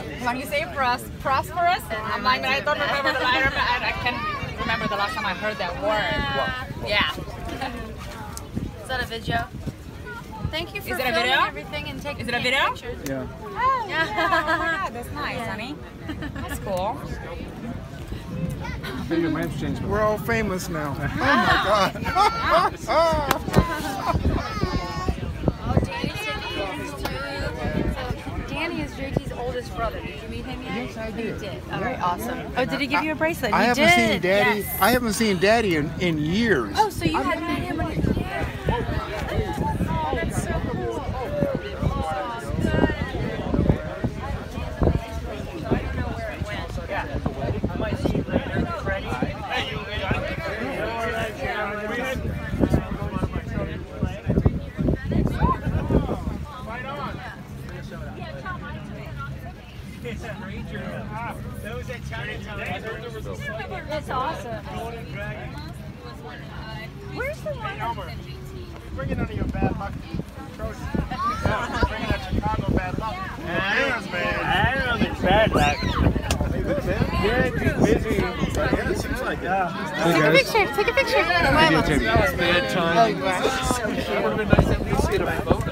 when you say prosperous, I'm like, I don't remember I can't remember the last time I heard that word. Yeah. Is that a video? Thank you for filming everything and taking pictures. Yeah. Oh, yeah. That's nice, honey. That's cool. Your mind's changed. We're all famous now. Oh my God. Danny is JT's oldest brother. Did you meet him yet? Yes, I did. You did. All right, awesome. Oh, did he give you a bracelet? I He haven't did. seen Daddy. Yes. I haven't seen Daddy in years. Oh, so you had met him when you were here? Oh, that's so cool. That's awesome. Where's the one? Bring it under your bad luck. Bring that Chicago bad luck. Yes, man. I don't know if it's bad luck. Yeah, he's busy. Yeah, it seems like Take a picture. Take a picture. Take it, take it. Bad time. That would have been nice to see it on my phone.